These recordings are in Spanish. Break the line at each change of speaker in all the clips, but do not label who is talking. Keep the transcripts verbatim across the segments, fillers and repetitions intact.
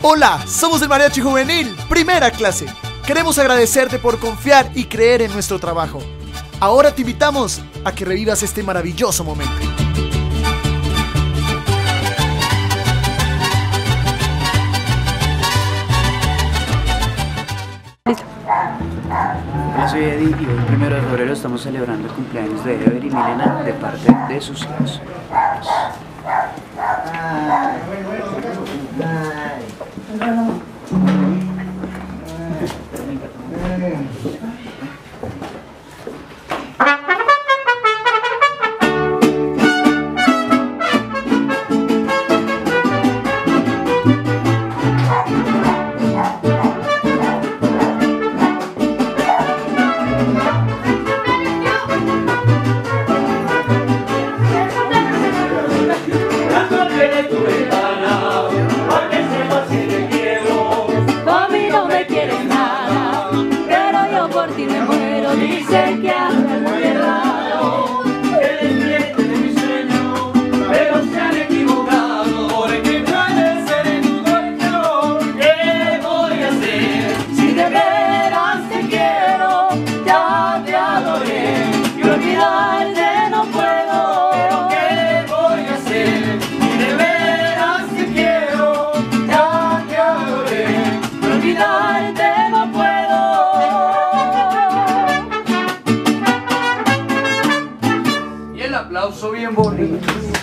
Hola, somos el Mariachi Juvenil, primera clase. Queremos agradecerte por confiar y creer en nuestro trabajo. Ahora te invitamos a que revivas este maravilloso momento.
Listo.
Hola, soy Eddie y hoy, primero de febrero, estamos celebrando el cumpleaños de Ever y Milena de parte de sus hijos.
Dicen que anda muy errado,
que despierte de mi sueño, pero se han equivocado, porque no he de ser tu dueño. ¿Qué voy a hacer?
si de veras te quiero, ya te adoré y olvidarte no puedo.
¿Pero qué voy a hacer? Si de veras te quiero, ya te adoré,
Y olvidarte no puedo.
aplauso bien bonito.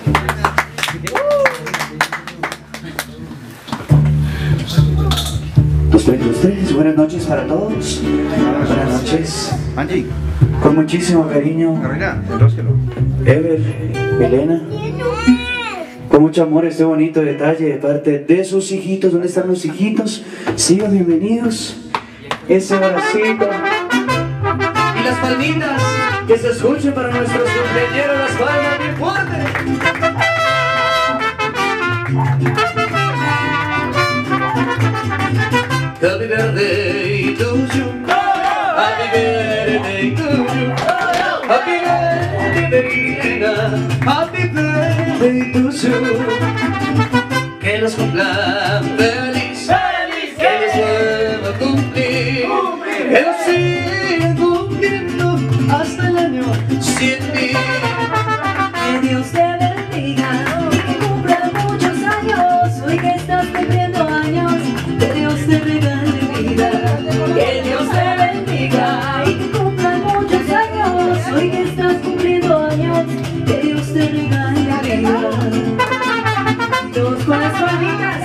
Dos, tres, dos, tres. Buenas noches para todos. Buenas noches.
Angie.
Con muchísimo cariño.
Carolina, enrósquelo.
Ever, Milena. Con mucho amor este bonito detalle de parte de sus hijitos. ¿Dónde están los hijitos? Sigan bienvenidos. Ese abracito. Y las palmitas. Que se escuchen para nuestros compañeros las palmas bien fuerte. Happy birthday to you. Happy birthday to you. Happy birthday, happy birthday to you. Que los cumplan feliz,
¡Feliz!
que les vuelva a cumplir,
¡Cumplir!
que los sigan cumpliendo hasta el año cien mil.
Que Dios te bendiga y que cumpla muchos años. Hoy que estás cumpliendo años, que Dios te regale vida. Que Dios te bendiga y que cumpla muchos años. Hoy que estás cumpliendo años, que Dios te regale vida. Todos con las palmitas.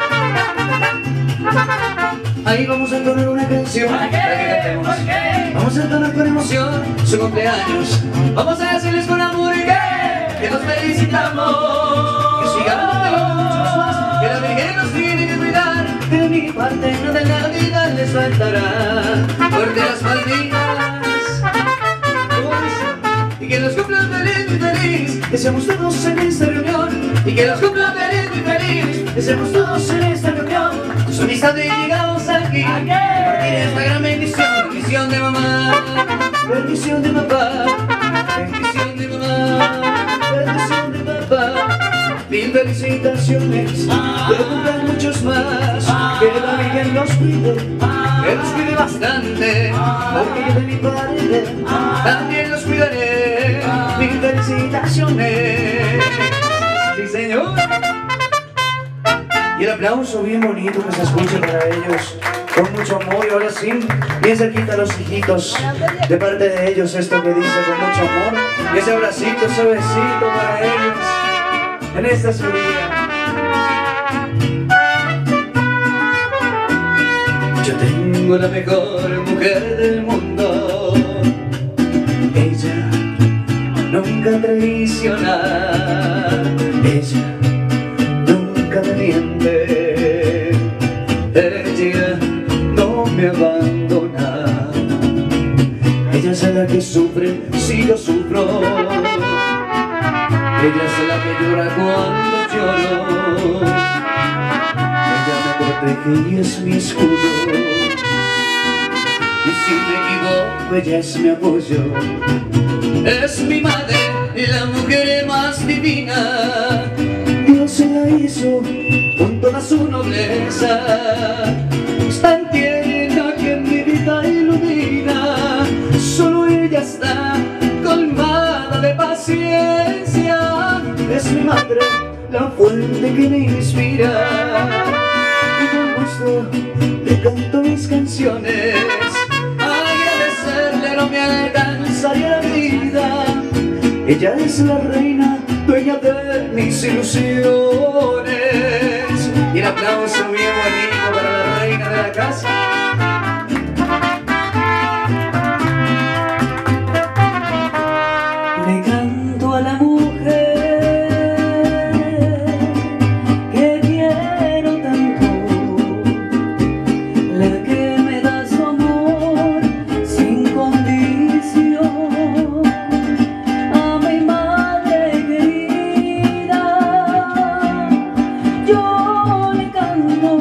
Ahí vamos a entonar una canción para que cantemos. Vamos a entonar con emoción su cumpleaños. Vamos a decirles con amor que, que nos felicitamos. Que sigamos muchos más, que la Virgen nos tiene que cuidar. De mi parte nada en la vida les faltará. Porque las palmitas, y que los cumplan feliz y feliz. Que seamos todos en esta reunión. Y que los cumplan feliz y feliz. Que seamos todos en esta reunión. Su amistad de llegamos aquí. Compartir esta gran bendición. Bendición de mamá. Bendición de papá. Bendición de mamá. Bendición de papá. Mil felicitaciones. Que cumplan muchos más. Que la Virgen los cuide. Que los cuide bastante. Porque yo de mi parte también los cuidaré. Mil felicitaciones. Sí, señor. Y el aplauso bien bonito que se escuche para ellos, con mucho amor. Y ahora sí, bien cerquita a los hijitos, de parte de ellos esto que dice con mucho amor. Y ese abracito, ese besito para ellos, en esta su día. Yo tengo la mejor mujer del mundo. Ella nunca traiciona. Ella nunca me miente, ella no me abandona. Ella es la que sufre si yo sufro. Ella es la que llora cuando lloro. Ella me protege y es mi escudo. Y si me equivoco ella es mi apoyo. Es mi madre, la mujer más divina. Dios se la hizo con toda su nobleza, es tan tierna que mi vida ilumina. Solo ella está colmada de paciencia, es mi madre, la fuente que me inspira. Y con gusto le canto mis canciones, agradecerle no me alcanzaría la vida. Ella es la reina, dueña de mis ilusiones. Y el aplauso bien bonito para la reina de la casa.
Le canto a la mujer que quiero tanto, la que me da su amor sin condición. A mi madre querida yo le canto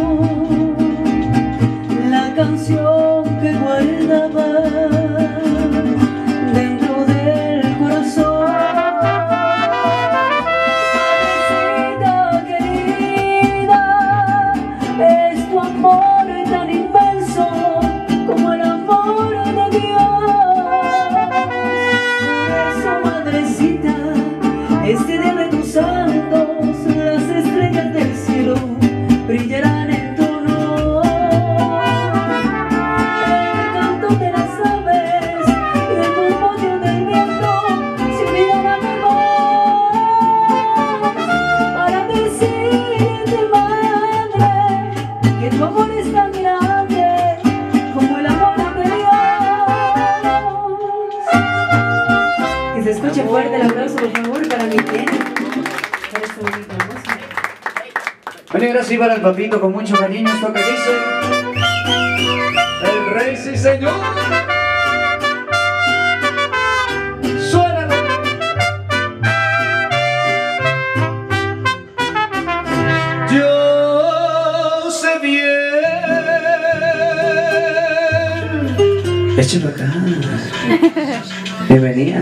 la canción que guardaba dentro del corazón. Madrecita querida, es tu amor tan inmenso como el amor de Dios. Por eso, madrecita, este día de tus santos, las estrellas del cielo brillarán en tu honor. El canto de las aves y el murmullo del viento se unirán a mi voz para decirte, madre, que tu amor es tan grande como el amor de Dios. Que se escuche fuerte el aplauso, por favor, para mi tía, para este bonito hermoso.
Bueno, y ahora sí para el papito con mucho cariño. Esto que dice el rey, sí señor. Suénalo. Yo sé bien. Échalo acá. Bienvenida.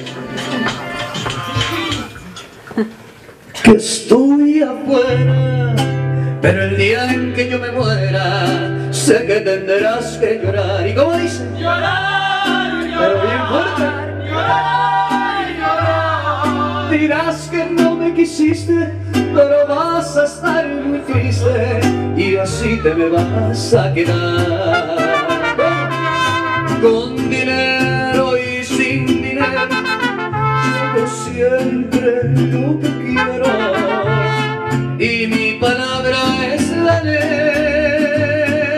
Que estoy afuera, pero el día en que yo me muera, sé que tendrás que llorar. ¿Y cómo dice?
Llorar,
Pero bien fuerte.
llorar, llorar.
Dirás que no me quisiste, pero vas a estar muy triste y así te me vas a quedar. Con dinero y sin dinero, yo siempre lo que quiero, y mi palabra es la ley.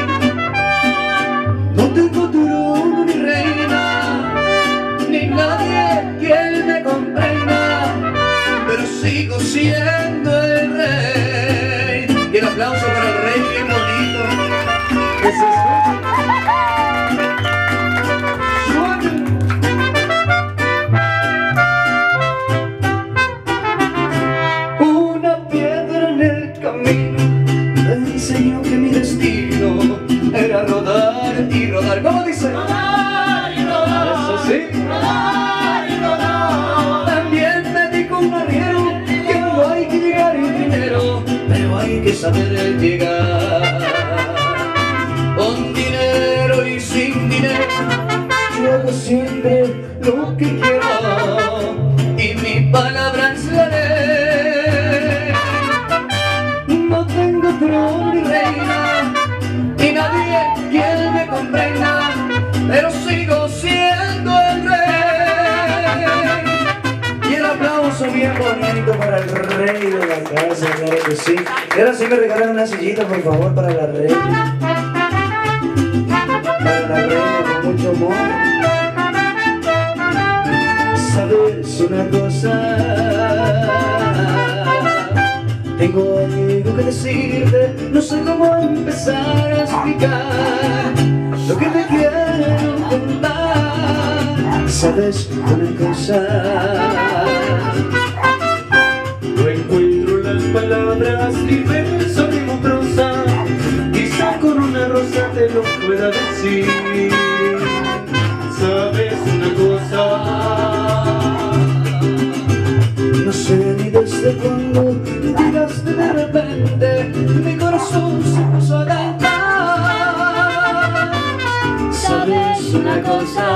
No tengo trono ni reina, ni nadie quien me comprenda, pero sigo siendo el rey. Y el aplauso para el rey bien bonito que se escucha. Enseñó que mi destino era rodar y rodar. ¿Cómo dice?
Rodar y rodar.
Eso sí.
Rodar y rodar.
También me dijo un arriero que no hay que llegar en dinero, pero hay que saber llegar. Con dinero y sin dinero, yo hago siempre lo que quiero, y mi palabra es la ley. No tengo trono ni reina, y nadie quien me comprenda, pero sigo siendo el rey. Y el aplauso bien bonito para el rey de la casa, claro que sí. Y ahora sí me regalan una sillita, por favor, para la reina. Para la reina con mucho amor. ¿Sabes una cosa? Tengo algo que decirte, no sé cómo empezar a explicar lo que te quiero contar. ¿Sabes una cosa?
No encuentro las palabras, ni verso ni prosa, quizá con una rosa te lo pueda decir. ¿Sabes una cosa?
No sé ni desde cuándo
una cosa.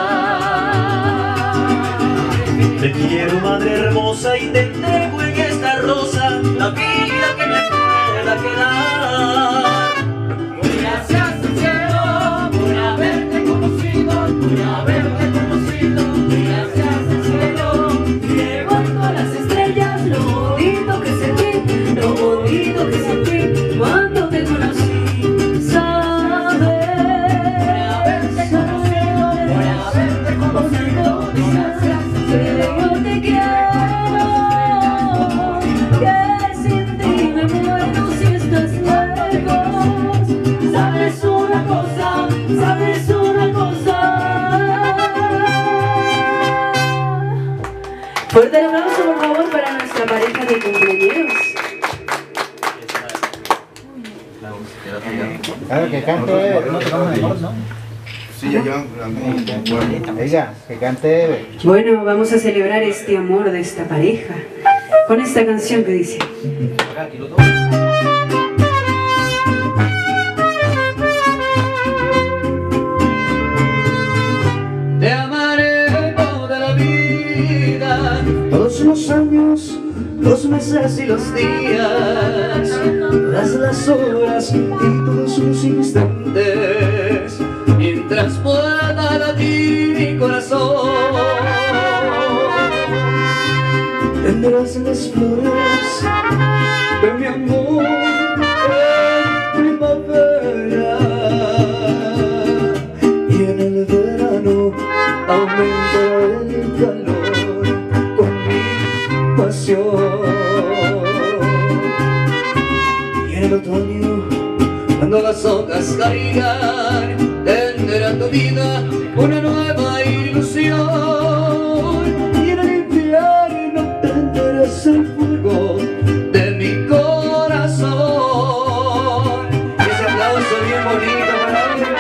Te quiero, madre hermosa, y te entrego en esta rosa la vida que me pueda quedar.
Gracias al cielo por haberte conocido, por haberte conocido. Gracias al cielo.
Llevando a las estrellas lo bonito que sentí, lo bonito que sentí cuando te conocí. ¿Sabes una cosa? Fuerte el aplauso, por favor, para nuestra pareja de cumpleaños.
Claro, que cante Eve, no tenemos mejor, ¿no?
Sí, ya llevan.
Ella, que cante Eve.
Bueno, vamos a celebrar este amor de esta pareja con esta canción que dice:
Te amaré toda la vida,
Todos los años, los meses y los días, todas las horas y todos los instantes,
mientras pueda latir mi corazón.
tendrás las flores de mi amor en primavera, y en el verano aumentará el calor con mi pasión.
Y en el otoño, cuando las hojas caigan, tendrá tu vida una nueva ilusión.
Y en el invierno tendrás el fuego
De mi corazón. Y ese aplauso bien bonito para mí.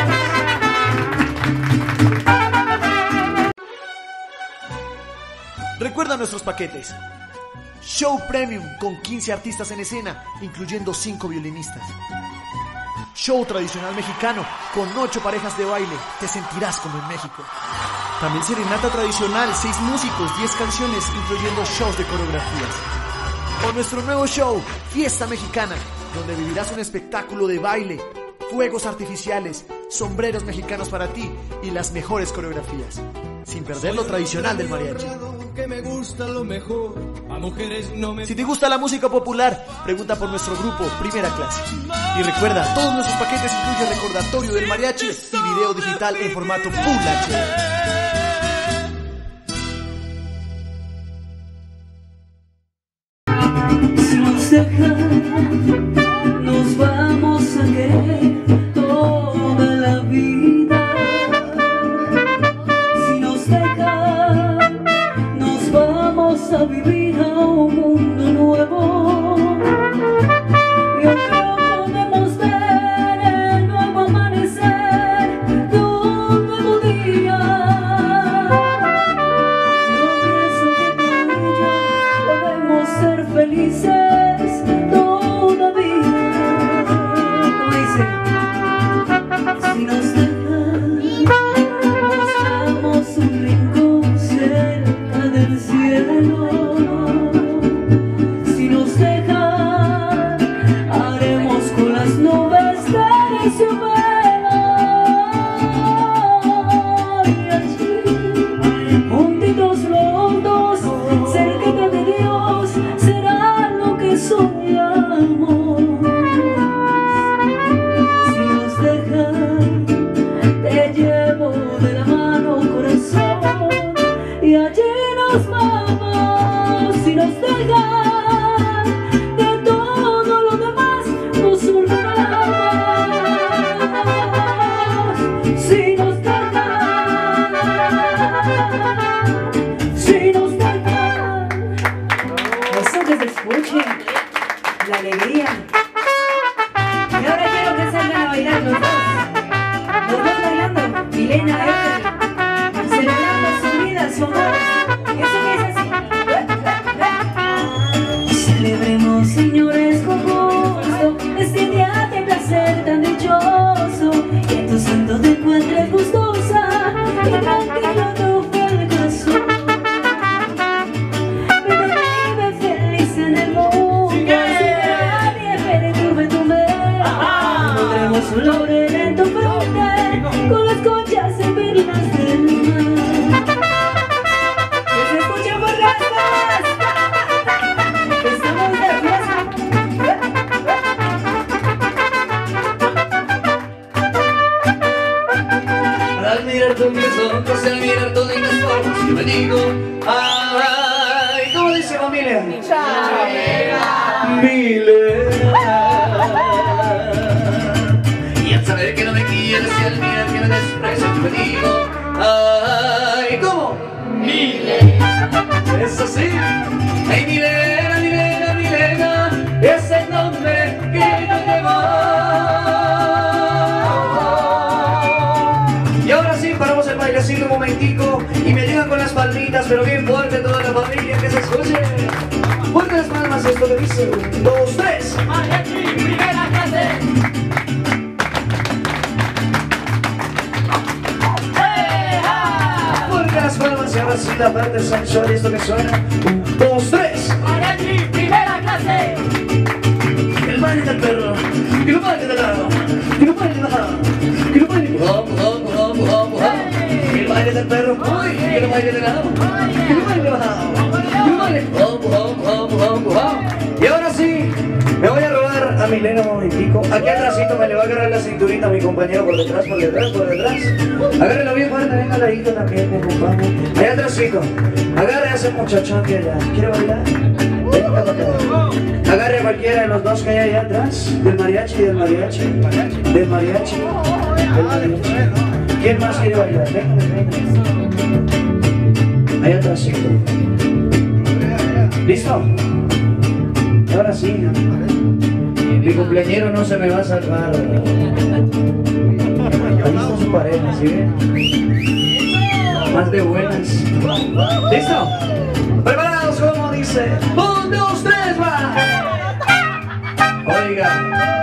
Recuerda nuestros paquetes. Show Premium con quince artistas en escena, incluyendo cinco violinistas. Show tradicional mexicano con ocho parejas de baile, te sentirás como en México. También serenata tradicional, seis músicos, diez canciones, incluyendo shows de coreografías. O nuestro nuevo show, Fiesta Mexicana, donde vivirás un espectáculo de baile, fuegos artificiales, sombreros mexicanos para ti y las mejores coreografías, sin perder lo tradicional del mariachi.
Que me gusta lo mejor, a mujeres no me...
Si te gusta la música popular, pregunta por nuestro grupo Primera Clase. Y recuerda, todos nuestros paquetes incluyen recordatorio del mariachi y video digital en formato Full H D.
Si nos dejan, nos vamos a querer toda la vida. Si nos dejan, nos vamos a vivir a un mundo nuevo. Yo creo podemos ver el nuevo amanecer de un nuevo día. Yo pienso que tú y yo podemos ser felices todavía. con las conchas en venidas del mar. Que se escucha por las palmas. Estamos de fiesta.
Al mirar tus mis ojos, al mirar tus lindas formas, yo me digo, ay, ¿cómo dice familia? Milena. Y al saber que no me quieres y al mirar que me desprecias, yo me digo, ay, ¿cómo? Milena. Es así. Ay, Milena, Milena, Milena, es el nombre que yo llevo. Y ahora sí, paramos el bailecito un momentico y me ayudan con las palmitas, pero bien fuerte toda la familia, que se escuche. Fuerte las palmas, esto que dice, un, dos, tres.
Mariachi, primera clase.
Fuerte las palmas y ahora sí la parte sensual, esto que suena, un, dos, tres.
Mariachi, primera clase.
El baile del perro, que lo baile de lado, que lo baile de bajado, que lo baile pujao, pujao, pujao, pujao, pujao. El baile del perro, uy, que lo baile de lado, que lo baile de bajado, que lo baile pujao, pujao, pujao, pujao, pujao. Y ahora sí, me voy a robar a Milena un momentico. Aquí atrásito me le va a agarrar la cinturita a mi compañero por detrás, por detrás, por detrás. Agárrelo bien fuerte, venga al ladito también, mi compañero. Allá atrásito, agarre a ese muchachón que allá. ¿Quiere bailar? Venga para acá. Agarre a cualquiera de los dos que hay allá atrás. Del mariachi, del mariachi. Del mariachi. Del mariachi. ¿Quién más quiere bailar? Venga, venga. Allá atrásito. ¿Listo? Ahora sí. Mi cumpleañero no se me va a salvar. Ahí está su pareja, ¿sí ven? Más de buenas. ¿Listo? ¿Preparados? Como dice. Un, dos, tres, va. Oiga.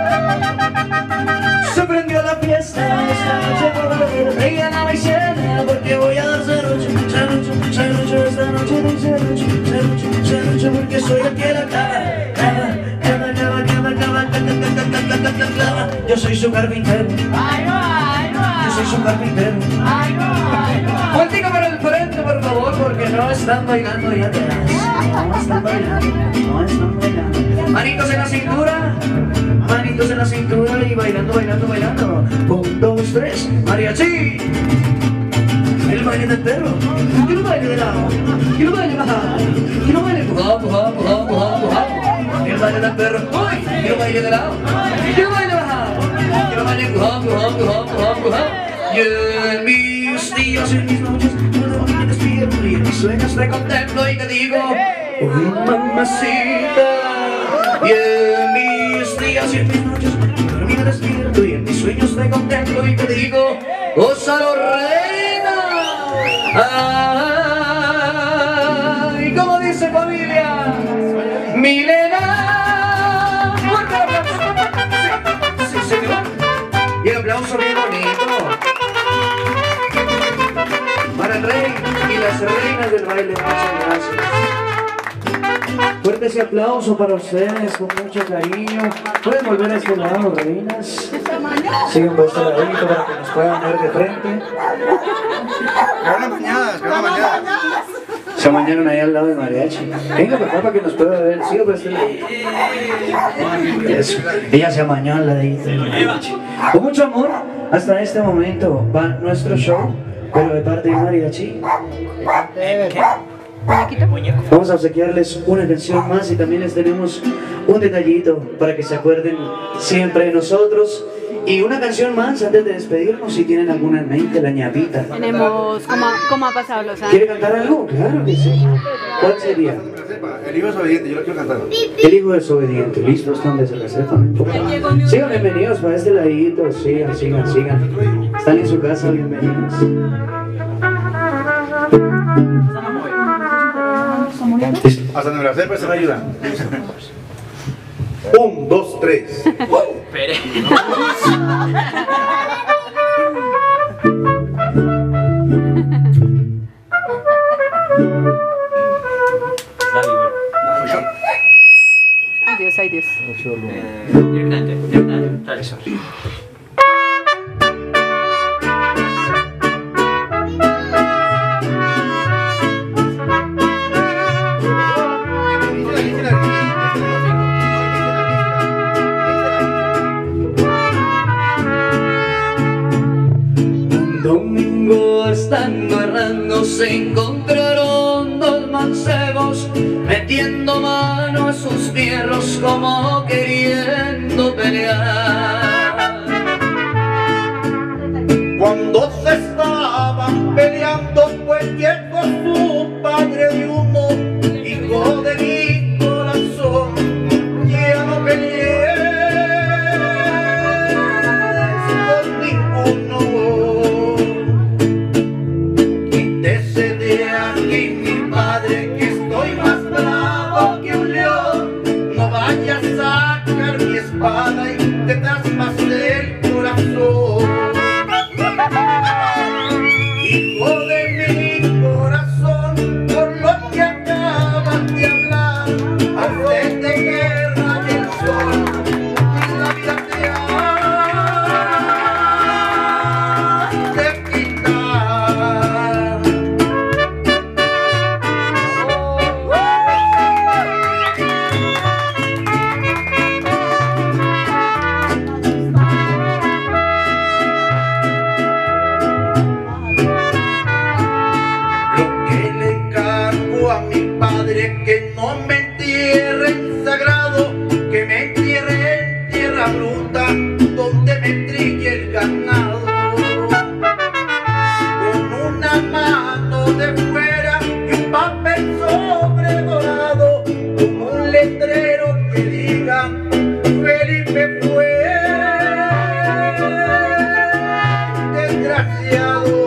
Se prendió la fiesta esta noche por la vida. Traigan a mi cena porque voy a dar serrucho. Serrucho, serrucho, esta noche de serrucho. Serrucho, serrucho porque soy el que la clava. Clava, clava, clava, clava, clava, clava, clava, clava, clava. Yo soy su carpintero. Yo soy su carpintero. Vueltica para el frente, por favor, porque no están bailando allá atrás. No están bailando, no están bailando. Manitos en la cintura, manitos en la cintura y bailando, bailando, bailando. Un, dos, tres, mariachi. El baile del perro, que no baile de lado, que no baile bajado, que no baile pujao, pujao, pujao, pujao, pujao. El baile del perro, uy, que no baile de lado, que no baile bajado, que no baile pujao, pujao, pujao, pujao, pujao. Y en mis días y en mis noches, cuando me despierto y en mis sueños te contemplo y te digo, uy, mamacita. Y en mis días y en mis noches, cuando me despierto y en mis sueños te contemplo y te digo, gózalo, reina. Ay, ¿cómo dice familia? Milena. Fuerte el aplauso. Sí, sí, señor. Y el aplauso bien bonito para el rey y las reinas del baile. Muchas gracias. Fuerte ese aplauso para ustedes con mucho cariño. Pueden volver a este lado, reinas. Sigan por este ladito para que nos puedan ver de frente.
Quedaron mañanas, quedaron mañanas.
Se amañaron ahí al lado de mariachi. Venga para acá para que nos pueda ver. Siga por este ladito. Eso. Ella se amañó al ladito de mariachi. Con mucho amor, hasta este momento va nuestro show, pero de parte de mariachi. Vamos a obsequiarles una canción más y también les tenemos un detallito para que se acuerden siempre de nosotros. Y una canción más antes de despedirnos, si tienen alguna en mente, la ñapita.
Tenemos cómo, cómo ha pasado los años.
¿Quiere cantar algo? Claro que sí. ¿Cuál sería?
El hijo desobediente, yo lo quiero cantar.
El hijo desobediente. ¿Listo? ¿Están de la sepan? Sigan bienvenidos para este ladito. Sigan, sigan, sigan. Están en su casa, bienvenidos.
Hasta donde me la sepa, se me ayuda. Un, dos, tres.
Ay Dios, ay Dios.
Directamente, directamente. Dale.
Domingo estando errando se encontraron dos mancebos metiendo mano a sus fierros como queriendo pelear.
Cuando se estaban peleando fue llegó su padre de humo, hijo de mi corazón, ya no peleé con ninguno. Quítese de aquí mi padre, que estoy más bravo que un león. No vayas a sacar mi espada y te traspase el corazón. Hijo de mi corazón, por lo que acabas de hablar, hacerte guerra y el sol, la vida te ha de quitar. Lo que le encargo a mi padre, que no me entierre en sagrado, que me entierre en tierra bruta, donde me trille el ganado. Con una mano de fuera y un papel sobre dorado, como un letrero que diga Felipe fue desgraciado.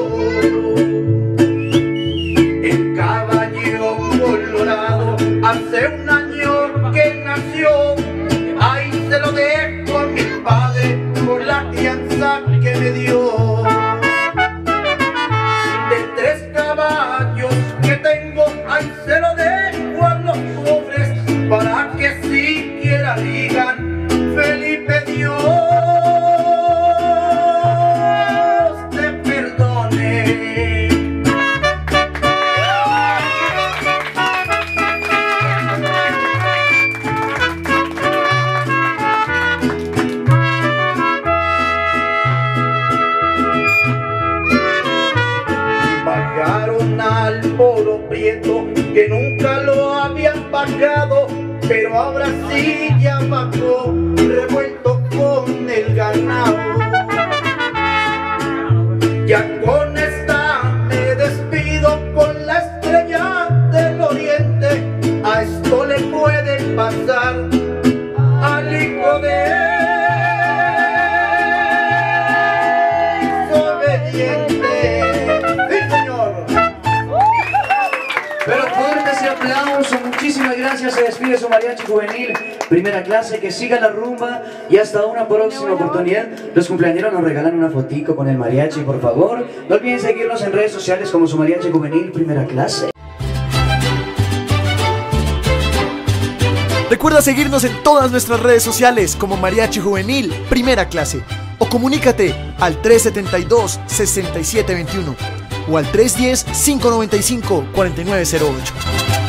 El caballo colorado hace un año que nació, ahí se lo dejo a mi padre por la crianza que me dio. De tres caballos que tengo, ahí se lo dejo a los pobres, para que siquiera digan Felipe, Dios te perdone. Bajaron al Poro Prieto, que nunca lo habían bajado, pero ahora sí ya bajó, revuelto con el ganado. Ya con esta me despido con la estrella del oriente, a esto le puede pasar al hijo de desobediente. ¡Sí, señor!
Pero fuerte ese aplauso, muchísimas gracias. Se despide su mariachi juvenil, primera clase. Que siga la rumba y hasta una próxima oportunidad. Los cumpleañeros nos regalan una fotico con el mariachi, por favor. No olviden seguirnos en redes sociales como su mariachi juvenil, primera clase.
Recuerda seguirnos en todas nuestras redes sociales como Mariachi Juvenil Primera Clase, o comunícate al tres setenta y dos, sesenta y siete veintiuno o al tres diez, cinco noventa y cinco, cuarenta y nueve cero ocho.